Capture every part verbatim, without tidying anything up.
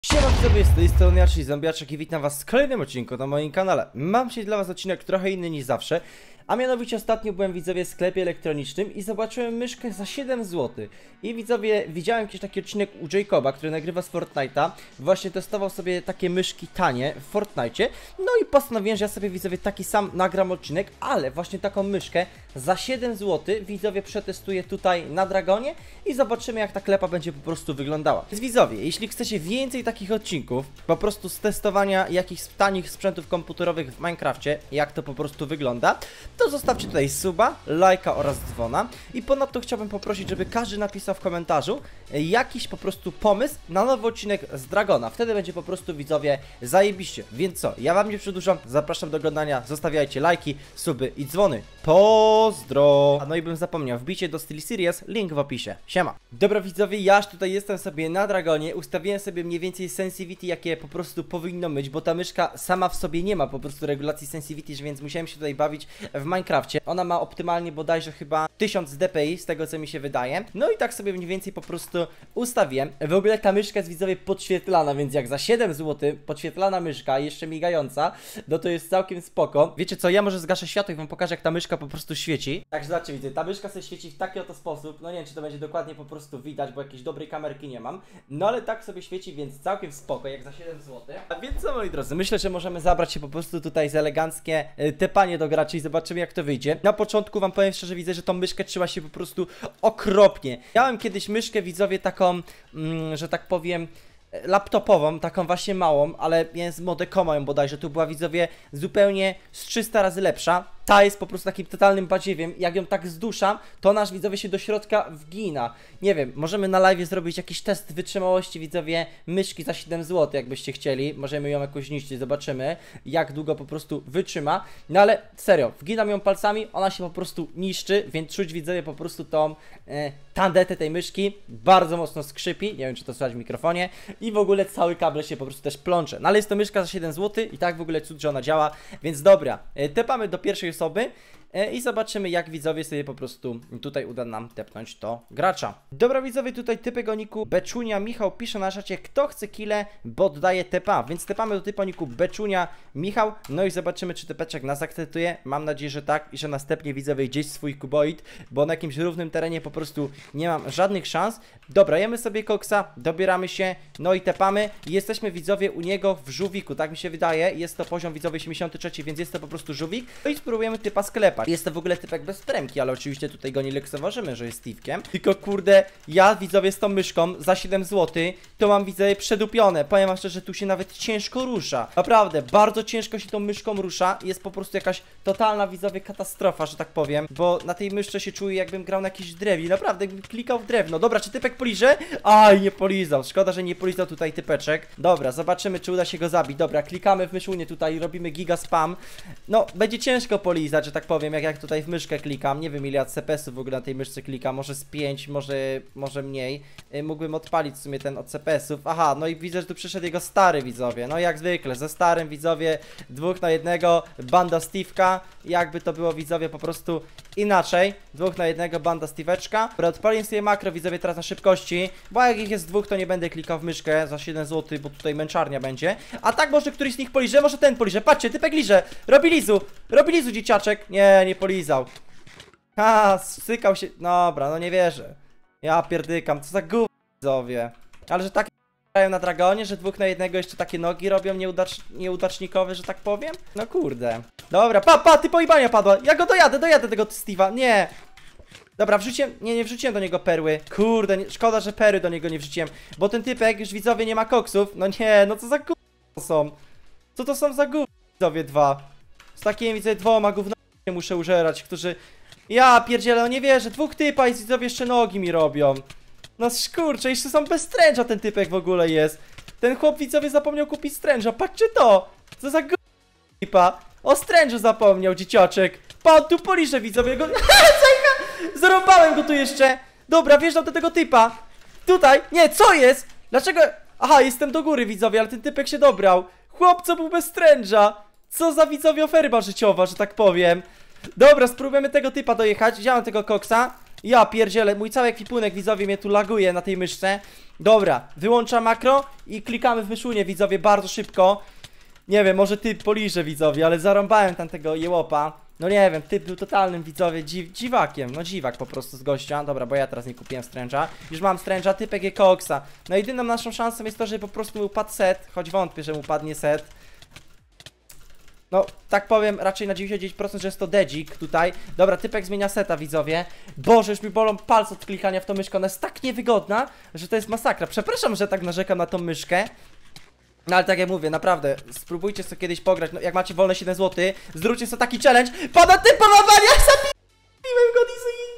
Siema widzowie, z tej strony ja, czyli Zombiaczek i witam was w kolejnym odcinku na moim kanale. Mam dzisiaj dla was odcinek trochę inny niż zawsze, a mianowicie ostatnio byłem widzowie w sklepie elektronicznym i zobaczyłem myszkę za siedem złotych. I widzowie, widziałem jakiś taki odcinek u Jacoba, który nagrywa z Fortnite'a. Właśnie testował sobie takie myszki tanie w Fortnite'cie. No i postanowiłem, że ja sobie widzowie taki sam nagram odcinek, ale właśnie taką myszkę za siedem złotych widzowie przetestuję tutaj na Dragonie i zobaczymy, jak ta klepa będzie po prostu wyglądała. Więc widzowie, jeśli chcecie więcej takich odcinków, po prostu z testowania jakichś tanich sprzętów komputerowych w Minecrafcie, jak to po prostu wygląda, to zostawcie tutaj suba, lajka oraz dzwona. I ponadto chciałbym poprosić, żeby każdy napisał w komentarzu jakiś po prostu pomysł na nowy odcinek z Dragona. Wtedy będzie po prostu widzowie zajebiście. Więc co, ja wam nie przedłużam, zapraszam do oglądania, zostawiajcie lajki, suby i dzwony. Pozdro! A no i bym zapomniał, wbijcie do SteelSeries, link w opisie. Siema! Dobra widzowie, ja już tutaj jestem sobie na Dragonie, ustawiłem sobie mniej więcej sensitivity, jakie po prostu powinno być, bo ta myszka sama w sobie nie ma po prostu regulacji sensitivity, więc musiałem się tutaj bawić w Minecrafcie. Ona ma optymalnie bodajże chyba tysiąc D P I, z tego co mi się wydaje. No i tak sobie mniej więcej po prostu ustawiłem. W ogóle ta myszka jest widzowie podświetlana, więc jak za siedem złotych podświetlana myszka, jeszcze migająca, no to jest całkiem spoko. Wiecie co, ja może zgaszę światło i wam pokażę, jak ta myszka po prostu świeci. Także zobaczcie, widzę, ta myszka sobie świeci w taki oto sposób. No nie wiem, czy to będzie dokładnie po prostu widać, bo jakiejś dobrej kamerki nie mam. No ale tak sobie świeci, więc całkiem spoko, jak za siedem złotych. A więc co, moi drodzy, myślę, że możemy zabrać się po prostu tutaj z eleganckie y, tepanie do graczy i zobaczymy, jak to wyjdzie. Na początku wam powiem szczerze, widzę, że tą myszkę trzyma się po prostu okropnie. Miałem kiedyś myszkę, widzowie, taką, mm, że tak powiem, laptopową, taką właśnie małą, ale z Modecoma ją bodajże, tu była widzowie zupełnie z trzysta razy lepsza. Ta jest po prostu takim totalnym badziewiem. Jak ją tak zduszam, to nasz widzowie się do środka wgina. Nie wiem, możemy na live zrobić jakiś test wytrzymałości widzowie myszki za siedem złotych, jakbyście chcieli. Możemy ją jakoś niszczyć, zobaczymy jak długo po prostu wytrzyma. No ale serio, wginam ją palcami, ona się po prostu niszczy, więc czuć widzowie po prostu tą e, tandetę tej myszki. Bardzo mocno skrzypi, nie wiem czy to słychać w mikrofonie. I w ogóle cały kabel się po prostu też plącze. No ale jest to myszka za siedem złotych i tak w ogóle cud, że ona działa. Więc dobra, e, tepamy do pierwszej osoby e, i zobaczymy, jak widzowie sobie po prostu tutaj uda nam tepnąć to gracza. Dobra widzowie, tutaj typek o niku Beczunia Michał pisze na czacie, kto chce kile, bo oddaje tepa. Więc tepamy do typu o niku Beczunia Michał. No i zobaczymy, czy typeczek nas akceptuje. Mam nadzieję, że tak i że następnie widzowie gdzieś swój kuboid, bo na jakimś równym terenie po prostu nie mam żadnych szans. Dobra, jemy sobie koksa, dobieramy się, no i tepamy. Jesteśmy widzowie u niego w żółwiku, tak mi się wydaje. Jest to poziom widzowie osiemdziesiąty trzeci, więc jest to po prostu żółwik. No i spróbujemy typa sklepać. Jest to w ogóle typek bez premki, ale oczywiście tutaj go nie lekceważymy, że jest Steve'kiem. Tylko kurde, ja widzowie z tą myszką za siedem złotych to mam widzowie przedupione. Powiem wam szczerze, że tu się nawet ciężko rusza. Naprawdę, bardzo ciężko się tą myszką rusza. Jest po prostu jakaś totalna widzowie katastrofa, że tak powiem. Bo na tej myszce się czuję, jakbym grał na jakiejś drewie. Naprawdę, jakbym klikał w drewno. Dobra, czy typek poliże? Aj, nie polizał. Szkoda, że nie polizał tutaj typeczek. Dobra, zobaczymy, czy uda się go zabić. Dobra, klikamy w myszunię tutaj, robimy giga spam. No, będzie ciężko polizać, że tak powiem, jak, jak tutaj w myszkę klikam. Nie wiem, ile ja C P S-ów w ogóle na tej myszce klikam. Może z pięć, może, może mniej. Yy, mógłbym odpalić w sumie ten od C P S-ów. Aha, no i widzę, że tu przyszedł jego stary widzowie. No jak zwykle, ze starym widzowie, dwóch na jednego, banda Steve'ka. Jakby to było widzowie po prostu inaczej. Dwóch na jednego, banda Steve'eczka. Dobra, odpaliłem sobie makro widzowie teraz na szybkości, bo jak ich jest dwóch, to nie będę klikał w myszkę za siedem złotych, bo tutaj męczarnia będzie. A tak może któryś z nich poliże, może ten poliże. Patrzcie, typek liże. Robi lizu. Robi lizu, dzieciaczek. Nie, nie polizał. Ha, sykał się. Dobra, no nie wierzę. Ja pierdykam, co za gówno widzowie. Ale że tak grają na Dragonie, że dwóch na jednego jeszcze takie nogi robią nieudacz nieudacznikowe, że tak powiem? No kurde. Dobra, pa, pa, ty pojebania padła. Ja go dojadę, dojadę tego Steve'a. Nie. Dobra, wrzuciłem, nie, nie wrzuciłem do niego perły. Kurde, nie, szkoda, że perły do niego nie wrzuciłem. Bo ten typek, już widzowie, nie ma koksów. No nie, no co za gówno to są. Co to są za gówno, widzowie, dwa. Z takimi, widzę, dwoma gównami muszę użerać, którzy... Ja pierdzielę, no nie wierzę, dwóch typa i widzowie jeszcze nogi mi robią. No szkurcze, jeszcze są bez stręża ten typek w ogóle jest. Ten chłop widzowie zapomniał kupić stręża, patrzcie to. Co za gówno typa. O strężu zapomniał, dzieciaczek. Pan tu poliże widzowie go... Zarąbałem go tu jeszcze. Dobra, wjeżdżam do tego typa. Tutaj, nie, co jest? Dlaczego? Aha, jestem do góry widzowie, ale ten typek się dobrał. Chłopco był bez stręża. Co za widzowie oferma życiowa, że tak powiem. Dobra, spróbujemy tego typa dojechać. Wziąłem tego koksa. Ja pierdzielę, mój cały ekwipunek, widzowie, mnie tu laguje na tej myszce. Dobra, wyłączam makro i klikamy w myszunie, widzowie, bardzo szybko. Nie wiem, może typ poliże, widzowie, ale zarąbałem tam tego jełopa. No nie wiem, typ był totalnym, widzowie, dziw, dziwakiem. No dziwak po prostu z gościa. Dobra, bo ja teraz nie kupiłem Strange'a. Już mam Strange'a, typek je koksa. No jedyną naszą szansą jest to, że po prostu mu upadł set. Choć wątpię, że mu upadnie set. No, tak powiem, raczej na dziewięćdziesiąt dziewięć procent, że jest to dedzik tutaj. Dobra, typek zmienia seta, widzowie. Boże, już mi bolą palce od klikania w tą myszkę. Ona jest tak niewygodna, że to jest masakra. Przepraszam, że tak narzekam na tą myszkę. No ale tak jak mówię, naprawdę, spróbujcie sobie kiedyś pograć, no jak macie wolne siedem złotych, zróbcie sobie taki challenge. Pada typ polowania, zabiłem go,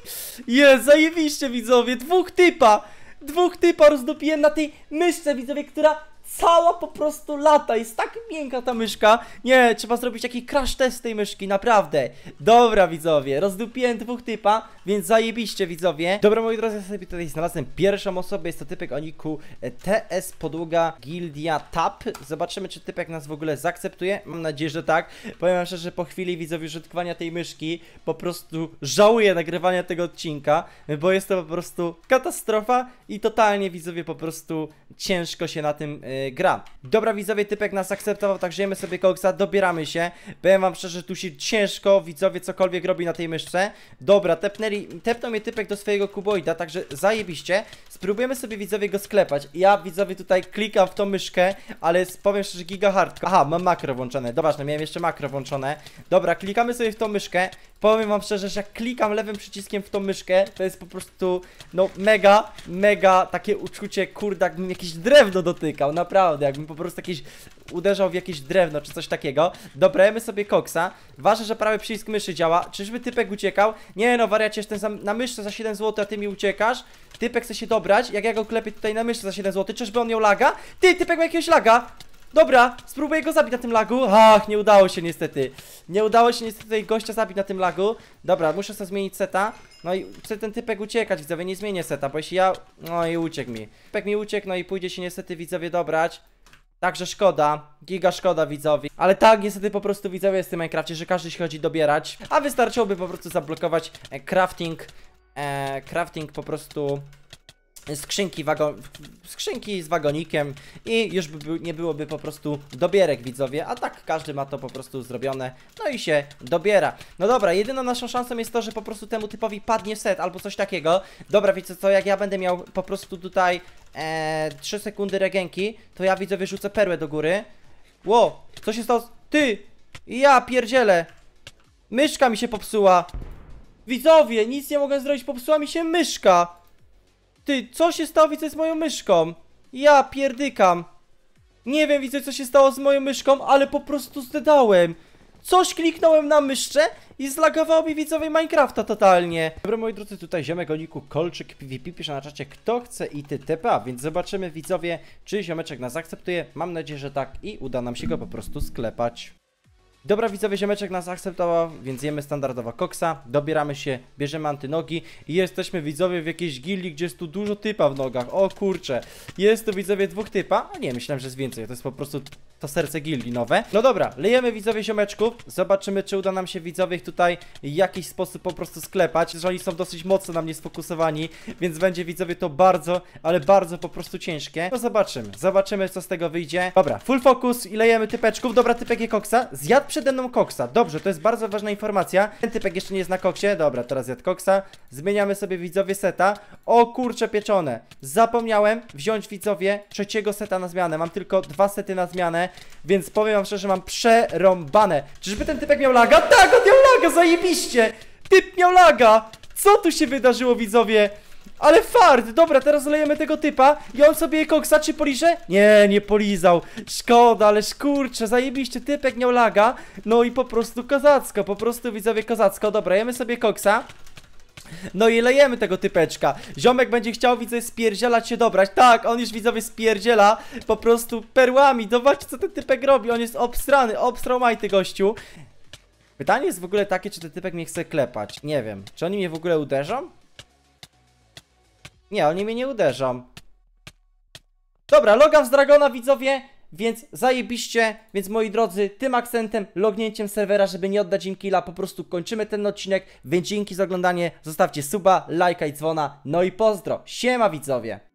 jest, zajebiście, widzowie, dwóch typa, dwóch typa rozdupiłem na tej myszce, widzowie, która cała po prostu lata, jest tak miękka ta myszka. Nie, trzeba zrobić taki crash test tej myszki, naprawdę. Dobra, widzowie, rozdupiłem dwóch typa, więc zajebiście, widzowie. Dobra, moi drodzy, ja sobie tutaj znalazłem pierwszą osobę, jest to typek o niku T S Podłoga Gildia Tap. Zobaczymy, czy typek nas w ogóle zaakceptuje. Mam nadzieję, że tak. Powiem wam szczerze, że po chwili, widzowie, użytkowania tej myszki po prostu żałuję nagrywania tego odcinka, bo jest to po prostu katastrofa i totalnie, widzowie, po prostu ciężko się na tym yy, gra. Dobra, widzowie, typek nas akceptował, tak żyjemy sobie koksa, dobieramy się. Powiem wam szczerze, tu się ciężko, widzowie, cokolwiek robi na tej myszce. Dobra, tepnęli, tepnął mnie typek do swojego kuboida, także zajebiście. Spróbujemy sobie, widzowie, go sklepać. Ja, widzowie, tutaj klikam w tą myszkę, ale powiem szczerze, giga hardcore. Aha, mam makro włączone, dobra, no miałem jeszcze makro włączone. Dobra, klikamy sobie w tą myszkę. Powiem wam szczerze, że jak klikam lewym przyciskiem w tą myszkę, to jest po prostu, no, mega, mega takie uczucie, kurde, jakbym jakieś drewno dotykał, naprawdę, jakbym po prostu jakieś uderzał w jakieś drewno, czy coś takiego. Dobrajemy sobie koksa. Ważne, że prawy przycisk myszy działa. Czyżby typek uciekał? Nie no, wariacie, jestem na myszce za siedem złotych, a ty mi uciekasz. Typek chce się dobrać, jak ja go klepię tutaj na myszce za siedem złotych, czyżby on miał laga? Ty, typek ma jakiegoś laga! Dobra, spróbuję go zabić na tym lagu. Ach, nie udało się niestety. Nie udało się niestety tej gościa zabić na tym lagu. Dobra, muszę sobie zmienić seta. No i chce ten typek uciekać, widzowie, nie zmienię seta, bo jeśli ja... No i uciekł mi. Typek mi uciekł, no i pójdzie się niestety, widzowie, dobrać. Także szkoda, giga szkoda, widzowie. Ale tak, niestety po prostu, widzowie, jest w tym Minecrafcie, że każdy się chodzi dobierać. A wystarczyłoby po prostu zablokować e, crafting, e, crafting po prostu skrzynki, wagon, skrzynki z wagonikiem i już by, nie byłoby po prostu dobierek, widzowie. A tak każdy ma to po prostu zrobione, no i się dobiera. No dobra, jedyną naszą szansą jest to, że po prostu temu typowi padnie set albo coś takiego. Dobra, wiecie co, jak ja będę miał po prostu tutaj e, trzy sekundy regenki, to ja, widzowie, rzucę perłę do góry. Ło, co się stało? Ty! Ja pierdzielę! Myszka mi się popsuła! Widzowie, nic nie mogę zrobić, popsuła mi się myszka! Ty, co się stało, widzę, z moją myszką? Ja pierdykam. Nie wiem, widzę, co się stało z moją myszką, ale po prostu zdedałem. Coś kliknąłem na myszce i zlagowało mi, widzowie, Minecrafta totalnie. Dobra, moi drodzy, tutaj ziomek o niku Kolczyk P V P pisze na czacie, kto chce I T T P A, więc zobaczymy, widzowie, czy ziomeczek nas zaakceptuje. Mam nadzieję, że tak i uda nam się go po prostu sklepać. Dobra, widzowie, ziomeczek nas akceptował, więc jemy standardowa koksa, dobieramy się, bierzemy antynogi i jesteśmy, widzowie, w jakiejś gildii, gdzie jest tu dużo typa w nogach. O kurcze, jest tu, widzowie, dwóch typa, a nie, myślałem, że jest więcej, to jest po prostu to serce gildii nowe. No dobra, lejemy, widzowie, ziomeczków, zobaczymy, czy uda nam się, widzowie, ich tutaj w jakiś sposób po prostu sklepać, że oni są dosyć mocno na mnie sfokusowani, więc będzie, widzowie, to bardzo, ale bardzo po prostu ciężkie. No zobaczymy, zobaczymy, co z tego wyjdzie. Dobra, full focus i lejemy typeczków. Dobra, typek je koksa, zjadł przede mną koksa. Dobrze, to jest bardzo ważna informacja. Ten typek jeszcze nie jest na koksie. Dobra, teraz zjadł koksa. Zmieniamy sobie, widzowie, seta. O kurcze pieczone. Zapomniałem wziąć, widzowie, trzeciego seta na zmianę. Mam tylko dwa sety na zmianę, więc powiem wam szczerze, mam przerąbane. Czyżby ten typek miał laga? Tak, on miał laga, zajebiście. Typ miał laga. Co tu się wydarzyło, widzowie? Ale fart! Dobra, teraz lejemy tego typa i on sobie je koksa, czy poliże? Nie, nie polizał. Szkoda, ale kurczę, zajebiście, typek miał laga. No i po prostu kozacko, po prostu, widzowie, kozacko. Dobra, jemy sobie koksa. No i lejemy tego typeczka. Ziomek będzie chciał, widzę, spierdzielać się dobrać. Tak, on już, widzowie, spierdziela po prostu perłami. Zobaczcie, co ten typek robi. On jest obstrany, obstrał majty, gościu. Pytanie jest w ogóle takie, czy ten typek mnie chce klepać. Nie wiem, czy oni mnie w ogóle uderzą? Nie, oni mnie nie uderzą. Dobra, logam z Dragona, widzowie. więc zajebiście, więc moi drodzy, tym akcentem, lognięciem serwera, żeby nie oddać im killa, po prostu kończymy ten odcinek, więc dzięki za oglądanie, zostawcie suba, lajka i dzwona, no i pozdro, siema widzowie!